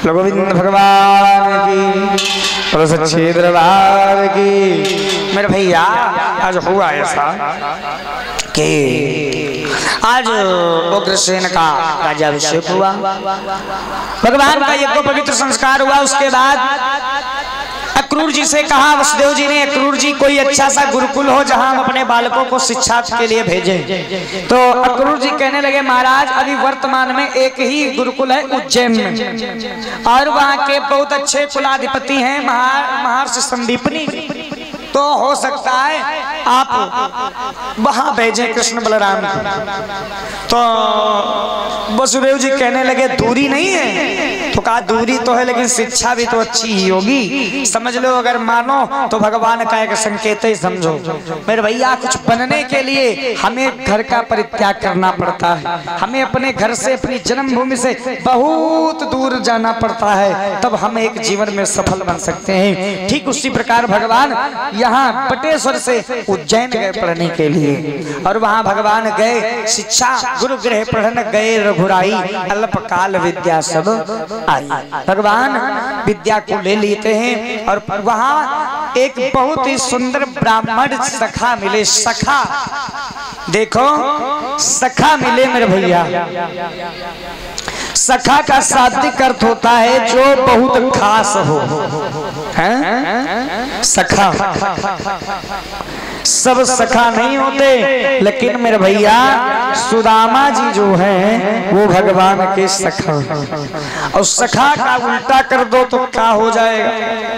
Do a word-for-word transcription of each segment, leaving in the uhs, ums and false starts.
गोविंद भगवान की, सच्चे दरबार की। मेरे भैया आज हुआ ऐसा कि आज उग्रसेन का राज्याभिषेक हुआ, भगवान का यज्ञ पवित्र संस्कार हुआ। उसके बाद अक्रूर जी से कहा, वसुदेव जी ने, अक्रूर जी कोई अच्छा सा गुरुकुल हो जहां हम अपने बालकों को शिक्षा के लिए भेजें। तो अक्रूर जी कहने लगे, महाराज अभी वर्तमान में एक ही गुरुकुल है उज्जैन में, और वहां के बहुत अच्छे कुलाधिपति हैं महर्षि संदीपनी, तो हो सकता है आप वहां भेजें कृष्ण बलराम को। तो वसुदेव जी कहने लगे, दूरी नहीं है? तो कहा दूरी तो है, लेकिन शिक्षा भी तो अच्छी ही होगी, समझ लो, अगर मानो तो भगवान का एक संकेत ही समझो। मेरे भैया कुछ बनने के लिए हमें घर का परित्याग करना पड़ता है, हमें अपने घर से, अपनी जन्मभूमि से बहुत दूर जाना पड़ता है, तब हम एक जीवन में सफल बन सकते हैं। ठीक उसी प्रकार भगवान यहाँ बटेश्वर से उज्जैन गए पढ़ने के लिए, और वहाँ भगवान गए शिक्षा गुरु गृह पढ़ने गए, रघुराई अल्पकाल विद्या सब आई। भगवान विद्या को ले लेते हैं, और वहाँ एक बहुत ही सुंदर ब्राह्मण सखा मिले। सखा देखो, सखा मिले मेरे भैया। सखा का शाब्दिक अर्थ होता है जो बहुत खास हो, हैं? सखा सब सखा नहीं होते, लेकिन मेरे भैया सुदामा जी जो हैं वो भगवान के सखा, और सखा का उल्टा कर दो तो क्या हो जाएगा?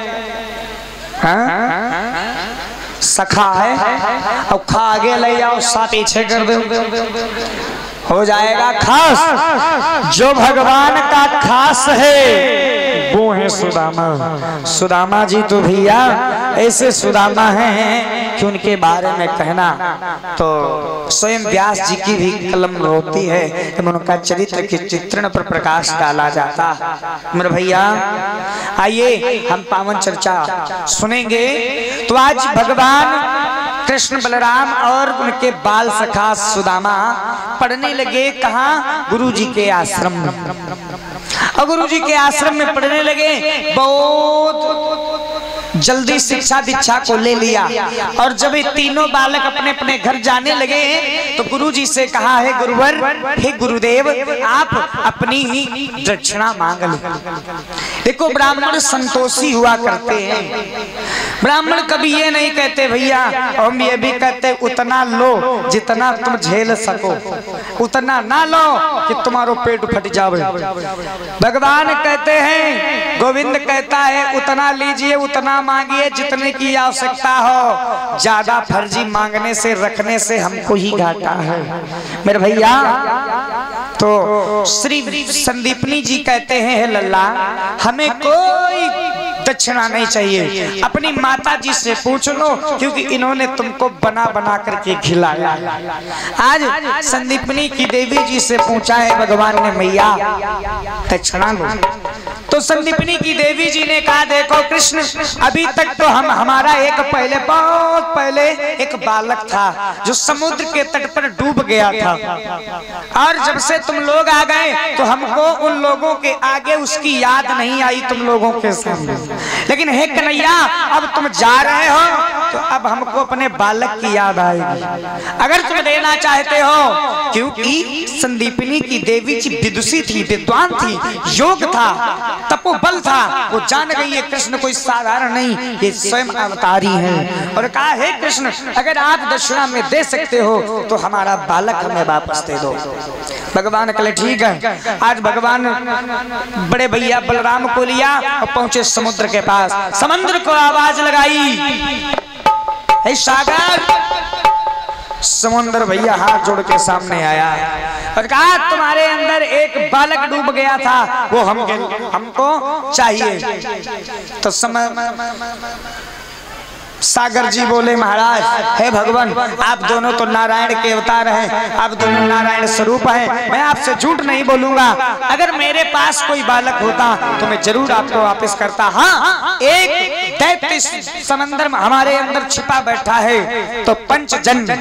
हाँ? सखा है और खा आगे ले जाओ, सा पीछे कर दो, हो जाएगा खास। जो भगवान का खास है वो है सुदामा। सुदामा जी तो भैया ऐसे सुदामा हैं कि उनके बारे में कहना तो स्वयं व्यास जी की भी कलम होती है कि उनका चरित्र के चित्रण पर प्रकाश डाला जाता है। मेरे भैया आइए हम पावन चर्चा सुनेंगे। तो आज भगवान कृष्ण बलराम और उनके बाल सखा सुदामा पढ़ने लगे कहाँ? गुरु जी के आश्रम में। और गुरु जी के आश्रम में पढ़ने लगे, बहुत जल्दी शिक्षा दीक्षा को ले लिया। और जब ये तीनों बालक अपने अपने घर जाने लगे तो गुरु जी से कहा, है गुरुवर, हे गुरुदेव, आप अपनी ही दक्षिणा मांग लो। देखो ब्राह्मण संतोषी हुआ करते हैं, ब्राह्मण कभी ये नहीं कहते भैया, हम ये भी कहते उतना लो जितना तुम झेल सको, उतना ना लो कि तुम्हारो पेट फट जावे। भगवान कहते हैं, गोविंद कहता है, उतना लीजिए, उतना मांगिए जितने की आवश्यकता हो, ज्यादा फर्जी मांगने से रखने से हमको ही घाटा है। मेरे भैया तो श्री संदीपनी जी कहते हैं, लल्ला हमें कोई दक्षिणा नहीं चाहिए, अपनी माता जी से पूछ लो, क्योंकि इन्होंने तुमको बना बना करके खिलाया। आज संदीपनी की देवी जी से पूछा है भगवान ने, मैया दक्षिणा लो। तो संदीपनी की देवी जी ने कहा, देखो कृष्ण, अभी तक तो हम हमारा एक पहले बहुत पहले एक बालक था जो समुद्र के तट पर डूब गया था, और जब से तुम लोग आ गए तो हमको उन लोगों के आगे उसकी याद नहीं आई तुम लोगों के सामने। लेकिन हे कन्हैया, अब तुम जा रहे हो तो अब हमको अपने बालक की याद आएगी, अगर तुम देना चाहते हो। क्योंकि संदीपनी की देवी जी विदुषी थी, विद्वान थी, योग था, तपोबल था, वो जान गई है कृष्ण कोई साधारण नहीं, ये स्वयं अवतारी हैं। और कहा, हे कृष्ण, अगर आप दक्षिणा में दे सकते हो तो हमारा बालक हमें वापस दे दो। भगवान कहले ठीक है। आज भगवान बड़े भैया बलराम को लिया और पहुंचे समुद्र के पास। समुद्र को आवाज लगाई, हे सागर। समुद्र भैया हाथ जोड़ के सामने आया और कहा, तुम्हारे अंदर एक बालक डूब गया था, वो हम हमको चाहिए। तो समय सागर जी बोले, महाराज हे भगवान, आप दोनों तो नारायण के अवतार हैं, आप दोनों नारायण स्वरूप हैं, मैं आपसे झूठ नहीं बोलूंगा, अगर मेरे पास कोई बालक होता तो मैं जरूर आपको वापस करता। हाँ, एक दैत्य समंदर में हमारे अंदर छिपा बैठा है, तो पंचजन्य,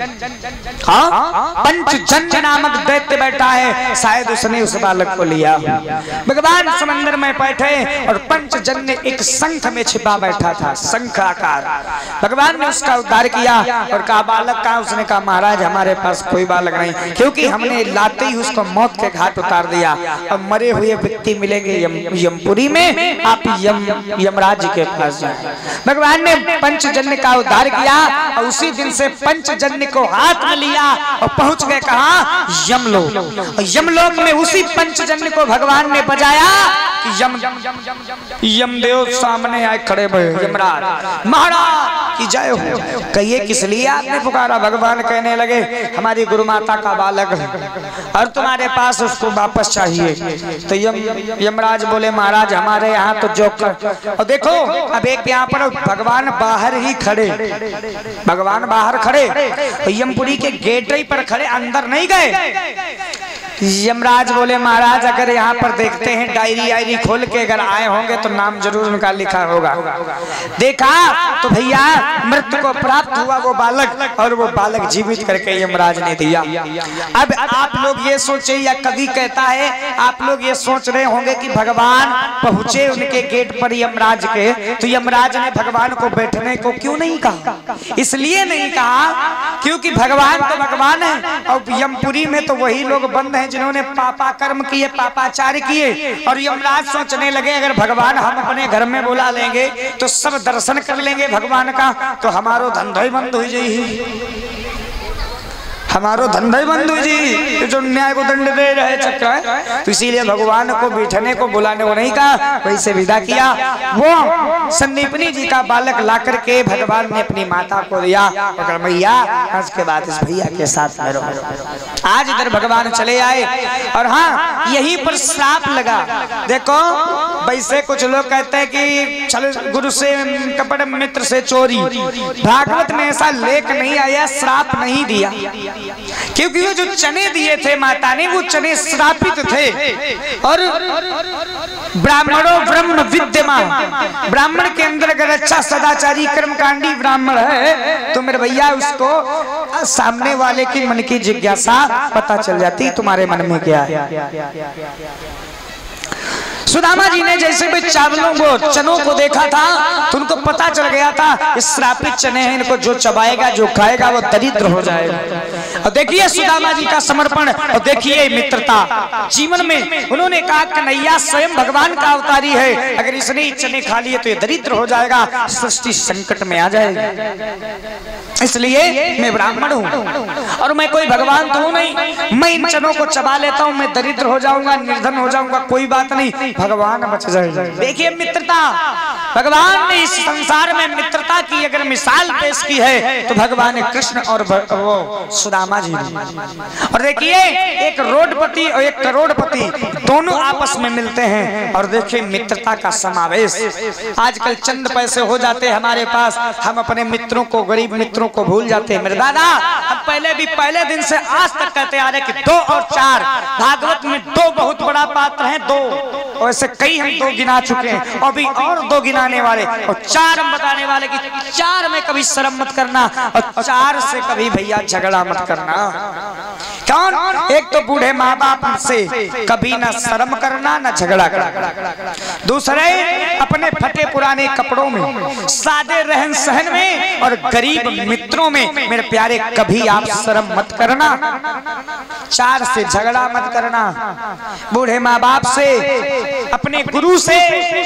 हाँ पंचजन्य नामक दैत्य बैठा है, शायद उसने उस बालक को लिया। भगवान समंदर में बैठे और पंचजन्य एक शंख में छिपा बैठा था, शंख आकार। भगवान ने उसका उद्धार किया और कहा बालक कहाँ? उसने कहा महाराज हमारे पास कोई बालक नहीं, क्योंकि हमने लाते ही उसको मौत के घाट उतार दिया। अब मरे हुए व्यक्ति मिलेंगे यम, यमपुरी में, आप यम यमराज के पास जाए। भगवान ने पंचजन्य का उद्धार किया और उसी दिन से पंचजन्य को हाथ में लिया और पहुंच गए कहा? यमलोक। यमलोक में उसी पंचजन्य को भगवान ने बजाया कि यम यमदेव सामने आए खड़े भये। यमराज महाराज की जय हो। कहिए किस लिए आपने पुकारा? भगवान कहने लगे हमारी गुरु माता का बालक है और तुम्हारे पास उसको वापस चाहिए। तो यम यमराज बोले महाराज हमारे यहाँ तो जो कर। और देखो अब एक यहाँ पर भगवान बाहर ही खड़े, भगवान बाहर खड़े तो यमपुरी के गेट ही पर खड़े, अंदर नहीं गए। यमराज बोले महाराज अगर यहाँ पर देखते हैं डायरी आयरी खोल के अगर आए होंगे तो नाम जरूर उनका लिखा होगा। देखा तो भैया मृत्यु को प्राप्त हुआ वो बालक, और वो बालक जीवित करके यमराज ने दिया। अब आप लोग ये सोचे, या कभी कहता है आप लोग ये सोच रहे होंगे कि भगवान पहुंचे उनके गेट पर यमराज के, तो यमराज ने भगवान को बैठने को क्यों नहीं कहा? इसलिए नहीं कहा क्योंकि भगवान तो भगवान है और यमपुरी में तो वही लोग बंद हैं जिन्होंने पापा कर्म किए, पापाचार किए। और यमराज सोचने लगे अगर भगवान हम अपने घर में बुला लेंगे तो सब दर्शन कर लेंगे भगवान का, तो हमारो धंधा ही बंद हो जाएगी, हमारो धंधा ही बंद हो जी, जो न्याय को दंड दे रहे चक्र है। तो इसीलिए भगवान को बैठने को बुलाने को नहीं कहा, वैसे विदा किया। वो संदीपनी जी का बालक ला करके भगवान ने अपनी माता को दिया, मगर मैया आज के बाद इस भैया के साथ में रहो। आज इधर भगवान चले आए और हाँ यहीं पर श्राप लगा। देखो वैसे कुछ लोग कहते हैं कि चलो गुरु से कपट मित्र से चोरी, भागवत में ऐसा लेख नहीं आया, श्राप नहीं दिया, क्योंकि वो जो चने दिए थे माता ने वो चने श्रापित थे। और ब्राह्मणों ब्रह्म विद्यमान, ब्राह्मण के अंदर अगर अच्छा सदाचारी कर्मकांडी ब्राह्मण है तो मेरे भैया उसको सामने वाले की मन की जिज्ञासा पता चल जाती तुम्हारे मन में क्या है। सुदामा जी ने जैसे भी चावलों को चनों को देखा था तो उनको पता चल गया था इस श्रापित चने हैं, इनको जो चबाएगा जो खाएगा वो दरिद्र हो जाएगा। और देखिए सुदामा जी का समर्पण और देखिए मित्रता जीवन में। उन्होंने कहा कन्हैया स्वयं भगवान का अवतारी है, अगर इसने चने खा लिए तो ये दरिद्र हो जाएगा, सृष्टि संकट में आ जाएगी। इसलिए मैं ब्राह्मण हूँ और मैं कोई भगवान तो हूँ नहीं, मैं इन चनों को चबा लेता हूँ, मैं दरिद्र हो जाऊंगा, निर्धन हो जाऊंगा, कोई बात नहीं, भगवान बच जाएगा। देखिए मित्रता, भगवान ने इस संसार में मित्रता की अगर मिसाल पेश की है तो भगवान कृष्ण और वो सुदामा जी ने। और देखिए एक रोडपति और एक करोड़पति दोनों आपस में मिलते हैं और देखिए मित्रता का समावेश। आजकल चंद पैसे हो जाते हमारे पास, हम अपने मित्रों को, गरीब मित्रों को भूल जाते हैं। मेरे दादा हम पहले भी पहले दिन से आज तक कहते आ रहे कि दो और चार, भागवत में दो बहुत बड़ा पात्र है, दो वैसे कई हम दो गिना चुके हैं और भी और दो गिनाने वाले, और चार हम बताने वाले कि चार में कभी शर्म मत करना और चार से कभी भैया झगड़ा मत करना। कौन? एक तो बूढ़े माँ बाप से कभी ना शर्म करना ना झगड़ा करना, दूसरे अपने फटे पुराने कपड़ों में, सादे रहन सहन में और गरीब मित्रों में मेरे प्यारे कभी आप शर्म मत करना, चार से झगड़ा मत करना, बूढ़े माँ बाप से, अपने गुरु से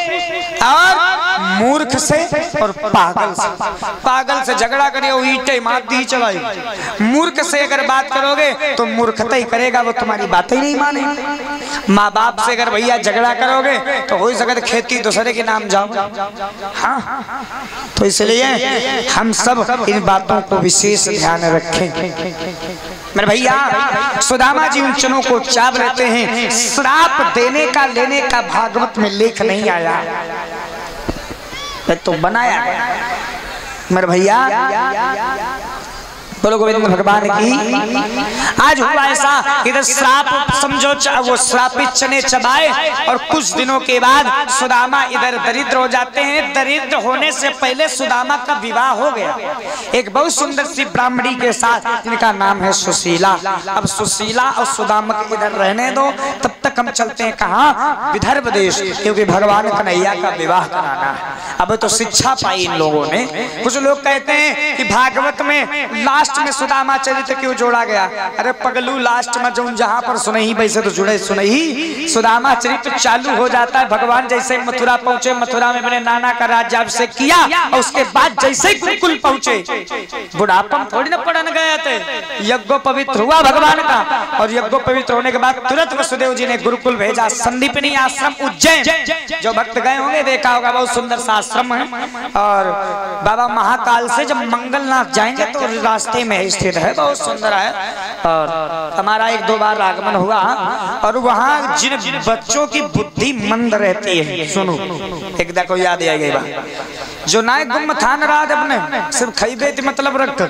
और मूर्ख से और पागल से। पागल से झगड़ा करिए वो ईंटें मार दी चलाई, मूर्ख से अगर बात करोगे तो मूर्खता ही करेगा, वो तुम्हारी बात ही नहीं माने। माँ बाप से अगर भैया झगड़ा करोगे तो हो सकता खेती दूसरे के नाम जाओ। हाँ तो इसलिए हम सब इन बातों को विशेष ध्यान रखें। मेरे भैया सुदामा जी उन चनों को चाव लेते हैं, श्राप देने का लेने का भागवत में लेख नहीं आया, तो बनाया गया। मेरे भैया बोलो गोविंद भगवान की। आज हुआ ऐसा, इधर श्राप समझो, वो श्रापित चने चबाए और कुछ दिनों के बाद सुदामा इधर दरिद्र हो जाते हैं। दरिद्र होने से पहले सुदामा का विवाह हो गया एक बहुत सुंदर सी ब्राह्मणी के साथ, जिनका नाम है सुशीला। अब सुशीला और सुदामा के इधर रहने दो, तब तक हम चलते हैं कहाँ, विदर्भ देश, क्योंकि भगवान कन्हैया का विवाह कराना है। अब तो शिक्षा पाई इन लोगों ने। कुछ लोग कहते हैं कि भागवत में लास्ट में सुदामा चरित्र क्यों जोड़ा गया। अरे पगलू, लास्ट में जो जहां पर सुनही वैसे तो जुड़े सुनही, सुदामा चरित्र चालू हो जाता है भगवान जैसे मथुरा पहुंचे, मथुरा में अपने नाना का राज्याभिषेक किया और उसके बाद जैसे गुरुकुल पहुंचे, बुढ़ापा थोड़ी ना पढ़ने गए थे, यज्ञ पवित्र हुआ भगवान का, और यज्ञ पवित्र होने के बाद तुरंत वसुदेव जी ने गुरुकुल भेजा, संदीपनी आश्रम उज्जैन। जो भक्त गए होंगे देखा होगा, बहुत सुंदर सा आश्रम है। और बाबा महाकाल से जब मंगलनाथ जाएंगे तो रास्ते में स्थित है, बहुत सुंदर है। और हमारा एक दो बार आगमन हुआ, और वहाँ जिन बच्चों की बुद्धि मंद रहती है, सुनो एक देखो याद आ गई बात, जो नायक गुम थान रात अपने सिर्फ खरीदे थे मतलब रख,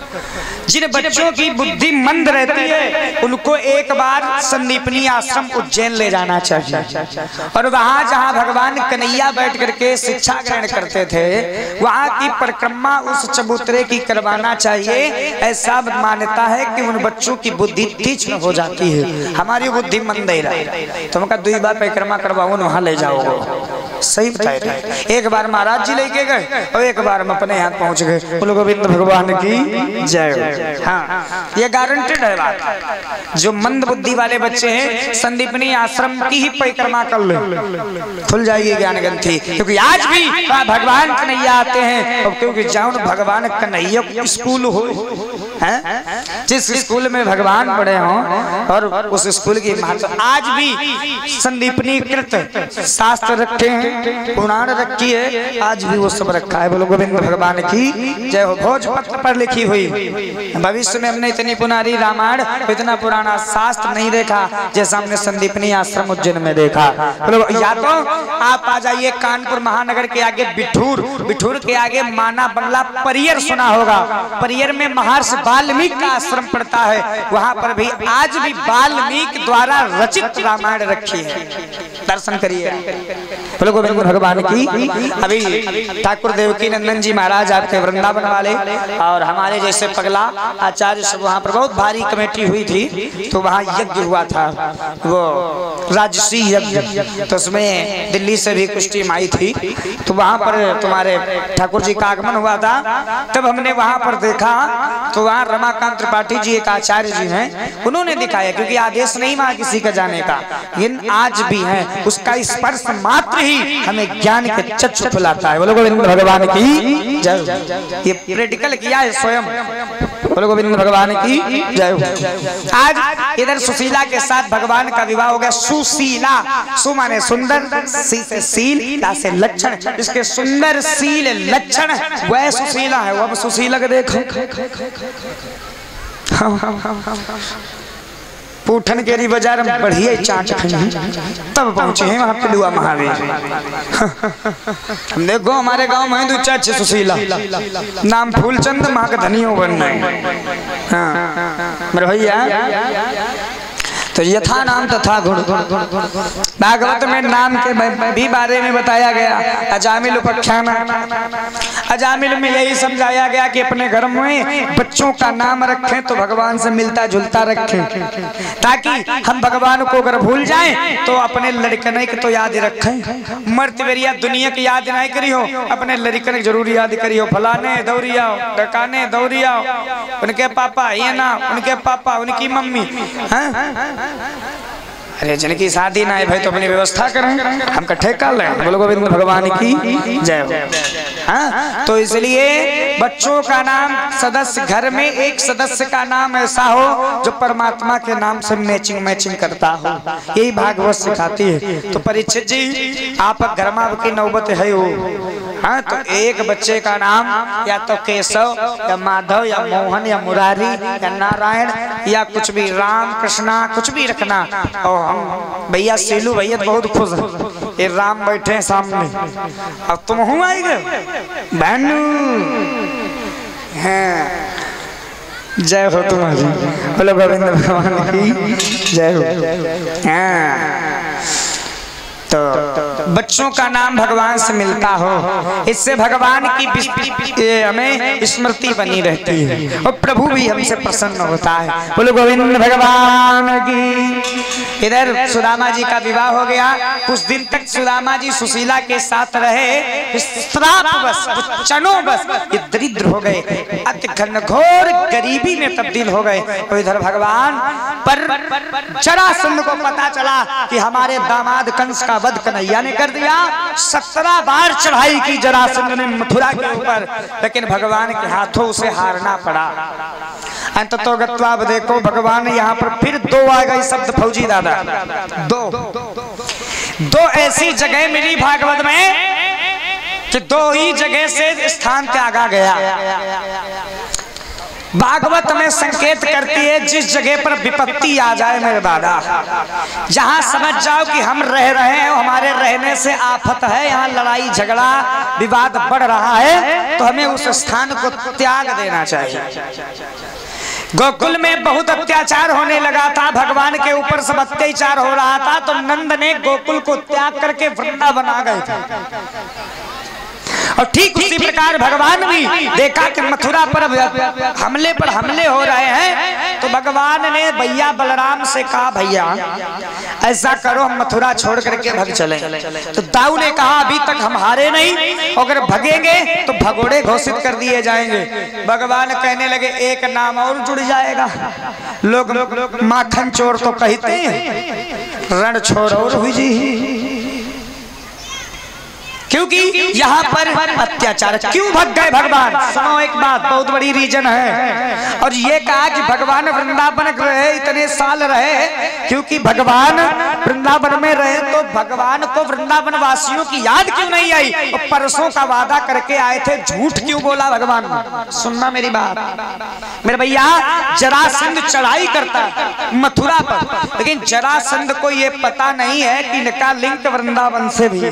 जिन बच्चों की बुद्धि मंद रहती है उनको एक बार संदीपनी आश्रम उज्जैन ले जाना चाहिए। और वहाँ जहाँ भगवान कन्हैया बैठ करके शिक्षा ग्रहण करते थे, वहाँ की परिक्रमा उस चबूतरे की करवाना चाहिए। ऐसा मान्यता है कि उन बच्चों की बुद्धि तीक्ष्ण हो जाती है। हमारी बुद्धि मंद ही रही, तुम का दो बार परिक्रमा करवाओ, वहाँ ले जाओगे। सही बताए थे। एक बार महाराज जी लेके गए और एक बार हम अपने यहाँ पहुंच गए। बोलो गोविंद भगवान की जय। हाँ, ये गारंटेड है बात। जो मंद बुद्धि वाले बच्चे हैं, संदीपनी आश्रम की ही परिक्रमा कर ले, खुल जाएगी ज्ञान ग्रंथि। क्योंकि आज भी भगवान कन्हैया आते हैं, और क्योंकि जाओ भगवान कन्हैया स्कूल हो, है? जिस स्कूल में भगवान पढ़े हों और उस स्कूल की महत्व, आज भी संदीपनी कृत शास्त्र रखे हैं, पुराण रखी है, आज भी वो सब रखा है। बोलो गोविंद भगवान की जय हो। भोजपत्र पर लिखी हुई, भविष्य में हमने इतनी पुरानी रामायण, इतना पुराना शास्त्र नहीं देखा जैसा हमने संदीपनी आश्रम उज्जैन में देखा। बोलो, या तो आप आ जाइए कानपुर महानगर के आगे बिठूर, बिठूर के आगे माना बंगला, परियर सुना होगा, परियर में महर्षि वाल्मीकि का आश्रम पड़ता है। वहां पर भी आज भी वाल्मीकि द्वारा रचित रामायण रखी है, दर्शन करिए। बोलो गोविंद भगवान की। अभी ठाकुर देवकी नंदन जी महाराज आपके वृंदावन वाले और हमारे जैसे पगला आचार्य सब वहाँ पर बहुत भारी कमेटी हुई थी, तो वहाँ यज्ञ हुआ था, वो राजसी यज्ञ, तो उसमें दिल्ली से भी कुछ टीम आई थी, तो वहाँ पर तुम्हारे ठाकुर जी का आगमन हुआ था। तब हमने वहाँ पर देखा, तो वहाँ रमाकांत त्रिपाठी जी एक आचार्य जी हैं, उन्होंने दिखाया, क्योंकि आदेश नहीं वहाँ किसी का जाने का, लेकिन आज भी है, उसका स्पर्श मात्र ही हमें ज्ञान के चक्षु खुलाता है। बोलो गोविंद भगवान की जय। ये प्रैक्टिकल किया है स्वयं। बोलो गोविंद भगवान की जय। आज इधर सुशीला के साथ भगवान का विवाह हो गया। सुशीला, सु माने सुंदर, सी से सील, ला से लक्षण, इसके सुंदर सील लक्षण वह सुशीला है। वो सुशीला के देखो, पूठन केरी बाजार में बढ़िया चाट खाई, तब पहुंचे हैं वहाँ पिलुआ महावीर। हम देखो हमारे गांव में दो चार सुशीला, नाम फूलचंद, माँ का धनियो बनना है। हाँ मेरे भैया, तो यथा नाम तथा गुण। भागवत में नाम के भी बारे में बताया गया। अजामिल उपाख्यान, अजामिल में यही समझाया गया कि अपने घर में बच्चों का नाम रखें तो भगवान से मिलता जुलता रखें, ताकि हम भगवान को अगर भूल जाएं तो अपने लड़कने के तो याद रखें। मर्तवेरिया दुनिया की याद नहीं करी हो, अपने लड़कने जरूर याद करी हो। फलाने दौड़िया, डकाने दौड़िया, उनके पापा ये ना, उनके पापा, उनकी मम्मी। हाँ? अरे जिनकी शादी ना है भाई तो अपनी व्यवस्था करें, हम कट्ठे कर लें। बोलो गोविंद भगवान की जय हो। हाँ, तो इसलिए बच्चों का नाम, सदस्य घर में एक सदस्य का नाम ऐसा हो जो परमात्मा के नाम से मैचिंग मैचिंग करता हो, यही भागवत सिखाती है। तो परीक्षित जी, आप घर में आपकी नौबत है हो, हाँ, तो एक बच्चे का नाम या तो केशव या माधव या मोहन या मुरारी या नारायण या कुछ भी, राम कृष्णा कुछ भी रखना। और हम भैया सीलू भैया बहुत खुश है, ये राम बैठे सामने, अब तुम हूँ आएंगे बहनू। हाँ, जय हो तुम्हारी, बोलो गोविंद भगवान की जय हो। हाँ तो बच्चों का नाम भगवान से मिलता हो, इससे भगवान की हमें स्मृति बनी रहती है और प्रभु भी हमसे प्रसन्न होता है। बोलो गोविंद भगवान की। इधर सुदामा जी का विवाह हो गया। कुछ दिन तक सुदामा जी सुशीला के साथ रहे, श्रापवश चनो बस ये दरिद्र हो गए, अति घनघोर गरीबी में तब्दील हो गए। और इधर भगवान पर जरासंध को पता चला कि हमारे दामाद कंस का वध कन्हैया ने कर दिया। सत्रह बार चढ़ाई की जरासंध ने मथुरा के ऊपर, लेकिन भगवान के हाथों उसे हारना पड़ा। अंत तो गत्वा देखो भगवान ने यहाँ पर फिर दो आ गई शब्द फौजी दादा, दो दो ऐसी जगह मिली भागवत में कि दो ही जगह से स्थान त्यागा गया। भागवत में संकेत करती है जिस जगह पर विपत्ति आ जाए मेरे दादा, जहां समझ जाओ कि हम रह रहे हैं, हमारे रहने से आफत है, यहाँ लड़ाई झगड़ा विवाद बढ़ रहा है, तो हमें उस स्थान को त्याग देना चाहिए। गोकुल में बहुत अत्याचार होने लगा था, भगवान के ऊपर सब अत्याचार हो रहा था, तो नंद ने गोकुल को त्याग करके वृंदावन आ गए थे। और ठीक उसी प्रकार भगवान भी देखा कि मथुरा पर हमले पर हमले हो रहे हैं, तो भगवान ने भैया बलराम से कहा भैया ऐसा करो हम मथुरा छोड़ करके भग चले। तो दाऊ ने कहा अभी तक हम हारे नहीं, अगर भगेंगे तो भगोड़े घोषित कर दिए जाएंगे। भगवान कहने लगे एक नाम और जुड़ जाएगा, लोग माखन चोर तो कहते हैं, रण छोड़ और हुई जी, क्योंकि यहाँ पर अत्याचार। क्यों भग गए भगवान? सुनो एक बात, बहुत बड़ी रीजन है। और ये कहा कि भगवान वृंदावन रहे, इतने साल रहे, क्योंकि भगवान वृंदावन में रहे तो भगवान को वृंदावन वासियों की याद क्यों नहीं आई? और परसों का वादा करके आए थे, झूठ क्यों बोला भगवान? सुनना मेरी बात मेरे भैया, जरासंध चढ़ाई करता मथुरा पर, लेकिन जरासंध को ये पता नहीं है कि इनका लिंक वृंदावन से भी।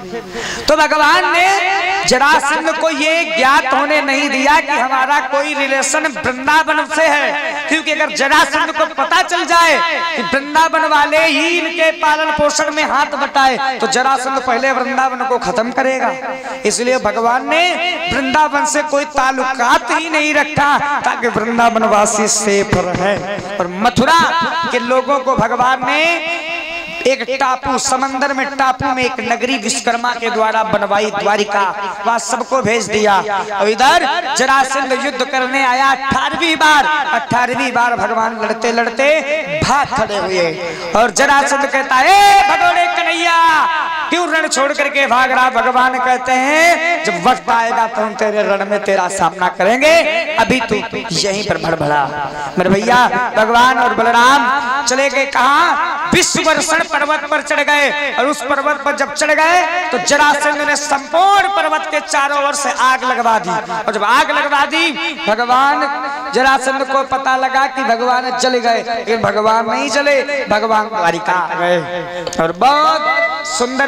तो भगवान ने जरासंध को ये ज्ञात होने नहीं दिया कि हमारा कोई रिलेशन वृंदावन से है, क्योंकि अगर जरासंध को पता चल जाए कि वृंदावन वाले ही इनके पालन पोषण में हाथ बटाए, तो जरासंध पहले वृंदावन को खत्म करेगा। इसलिए भगवान ने वृंदावन से कोई ताल्लुकात ही नहीं रखा, ताकि वृंदावन वासी सेफ रहे। और मथुरा के लोगों को भगवान ने एक टापू, समंदर में टापू में एक नगरी विश्वकर्मा के द्वारा बनवाई, द्वारिका, वहां सबको भेज दिया। और इधर जरासंध युद्ध करने आया अठारहवीं बार, अठारहवीं बार भगवान लड़ते लड़ते भाग खड़े हुए। और जरासंध कहता है भगोड़े कन्हैया क्यों रण छोड़ करके भाग रहा? भगवान कहते हैं जब वक्त आएगा तो हम तेरे रण में तेरा सामना करेंगे, अभी तू यहीं पर भड़बड़ा। मेरे भैया भगवान और बलराम चले गए कहा? विश्ववर्षण पर्वत पर चढ़ गए। और उस पर्वत पर जब चढ़ गए तो जरासंध ने संपूर्ण पर्वत के चारों ओर से आग लगवा दी। और जब आग लगवा दी, भगवान जरासंध को पता लगा कि भगवान जल गए, लेकिन भगवान नहीं जले, भगवान द्वारिका आ गए। और बहुत सुंदर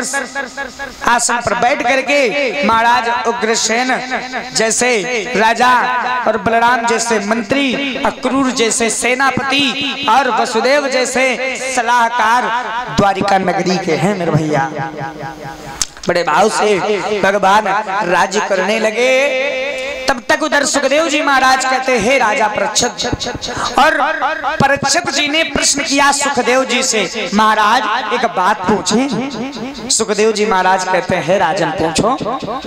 आसन पर बैठ करके महाराज उग्रसेन जैसे राजा और बलराम जैसे मंत्री, अक्रूर जैसे सेनापति और वसुदेव जैसे सलाहकार द्वारिका नगरी के हैं मेरे भैया। बड़े भाव से भगवान राज्य करने लगे। तब तक उधर सुखदेव जी महाराज कहते हे राजा परीक्षित। और परीक्षित जी ने प्रश्न किया सुखदेव जी से, महाराज एक बात पूछें? सुखदेव जी महाराज कहते हैं राजन पूछो।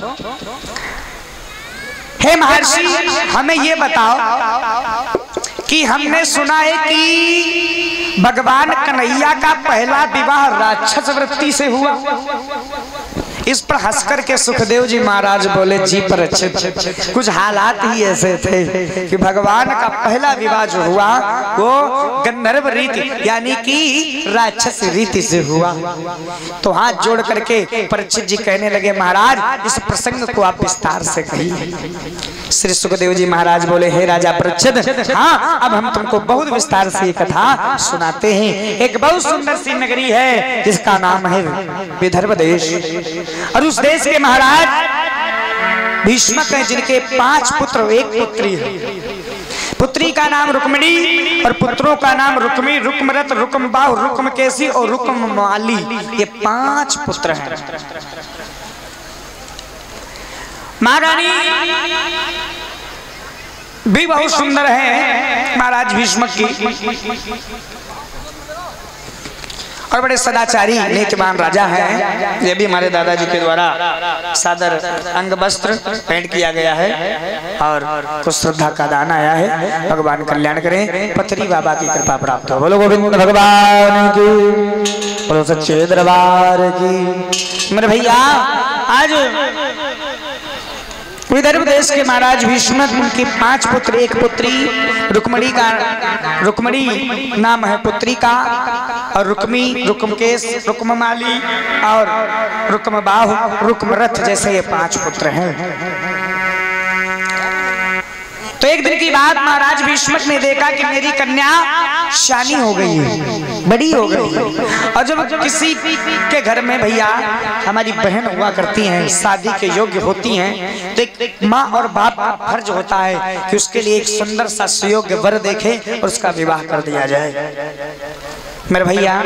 हे महर्षि हमें ये बताओ कि हमने सुना है कि भगवान कन्हैया का पहला विवाह राक्षस वृत्ति से हुआ। इस पर हंसकर के सुखदेव जी महाराज बोले जी परीक्षित, कुछ हालात ही ऐसे थे कि भगवान का पहला विवाह जो हुआ वो गंधर्व रीति यानी कि राक्षस रीति से हुआ। तो हाथ जोड़ करके परीक्षित जी कहने लगे महाराज इस प्रसंग को आप विस्तार से कहिए। श्री सुखदेव जी महाराज बोले हे राजा परीक्षित, हाँ अब हम तुमको बहुत विस्तार से कथा सुनाते हैं। एक बहुत सुंदर सी नगरी है जिसका नाम है विदर्भ देश। और उस देश के महाराज भीष्मक हैं जिनके पांच पुत्र एक पुत्री है। पुत्री पुत्री का नाम रुक्मिणी और पुत्रों का नाम रुक्मी, रुक्मरथ, रुक्मबाहु, रुक्मकेशी और रुक्ममाली। ये पांच पुत्र हैं। महारानी भी बहुत सुंदर है महाराज भीष्म की, और बड़े सदाचारी नीतिवान राजा हैं। ये भी हमारे दादाजी के द्वारा सादर अंग वस्त्र पेंट किया गया है और कुछ श्रद्धा का दान आया है। भगवान कल्याण करें, पत्री बाबा की कृपा प्राप्त हो। बोलो गोविंद भगवान की, बोलो सच्चे दरबार की। मेरे भैया आज विदर्भ देश के महाराज भीष्म, उनके पांच पुत्र, एक पुत्री रुक्मणी का, रुक्मणी नाम है पुत्री का, और रुक्मी, रुक्मकेश, रुक्ममाली और रुक्मबाहु, रुक्मरथ जैसे ये पांच पुत्र हैं। तो एक दिन की बात महाराज भीष्म ने देखा कि मेरी कन्या शानी हो गई है, बड़ी हो गई है। और जब किसी के घर में भैया हमारी बहन हुआ करती हैं, शादी के योग्य होती हैं, तो एक माँ और बाप का फर्ज होता है कि उसके लिए एक सुंदर सा सुयोग्य वर देखे और उसका विवाह कर दिया जाए। मेरे भैया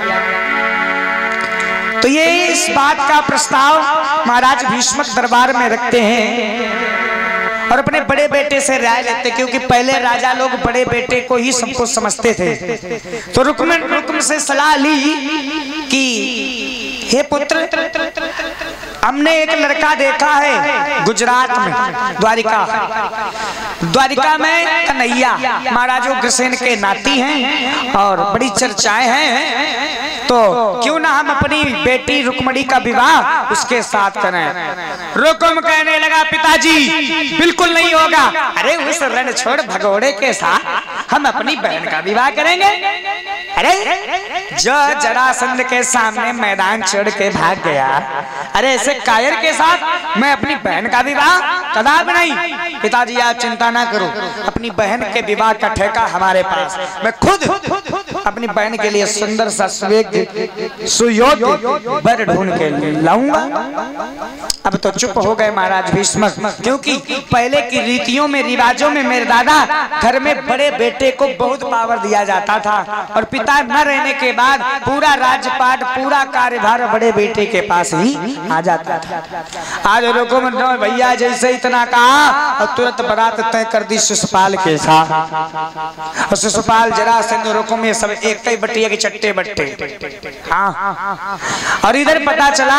तो ये इस बात का प्रस्ताव महाराज भीष्म दरबार में रखते हैं और अपने बड़े बेटे से राय लेते, क्योंकि पहले राजा लोग बड़े बेटे को ही सब कुछ समझते थे। तो रुक्म रुक्म से सलाह ली कि हे पुत्र, हमने एक लड़का देखा है गुजरात में, द्वारिका द्वारिका में कन्हैया महाराज उग्रसेन के नाती हैं और बड़ी चर्चाएं हैं, तो क्यों ना हम अपनी बेटी रुक्मणी का विवाह उसके साथ करें। रुक्म कहने लगा, पिताजी बिल्कुल नहीं होगा। अरे उस रण छोड़ भगोड़े के साथ हम अपनी बहन का विवाह करेंगे? अरे जो जरासंध के सामने मैदान छोड़ के भाग गया, अरे ऐसे कायर के साथ मैं अपनी बहन का विवाह कदापि नहीं। पिताजी आप चिंता ना करो, अपनी बहन के विवाह का ठेका हमारे पास, मैं खुद अपनी बहन के लिए सुंदर सा सुयोग्य वर ढूंढ के लाऊंगा। अब तो चुप हो गए महाराज भीष्म, क्योंकि पहले की रीतियों में, रिवाजों में मेरे दादा घर में बड़े बेटे को बहुत पावर दिया जाता था और पिता न रहने के बाद पूरा राजपाट, पूरा कार्यभार बड़े बेटे के पास ही आ जाता था। आज रुको भैया जैसे इतना कहा और तुरंत बारात तय कर दी शिशुपाल के साथ। और शिशुपाल जरासंध रुको में सब एक ही बटिया के चट्टे बट्टे। हाँ, और इधर पता चला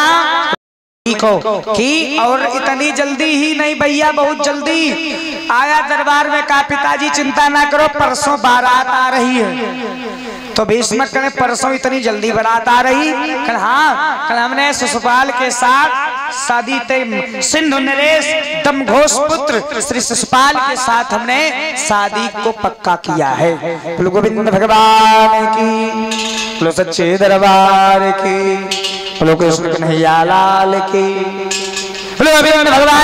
को कि और इतनी जल्दी ही नहीं भैया, बहुत जल्दी आया दरबार में, कहा पिताजी चिंता ना करो, परसों बारात आ रही है। तो भीष्म ने परसों इतनी जल्दी बारात आ रही? कल हाँ, कल हमने शिशुपाल के साथ शादी तय, सिंधु नरेश दमघोष पुत्र श्री शिशुपाल के साथ हमने शादी को पक्का किया है। बोलो गोविंद भगवान की, बोलो सच्चे दरबार की, बोलो कृष्ण कन्हैया लाल की, बोलो गोविंद भगवान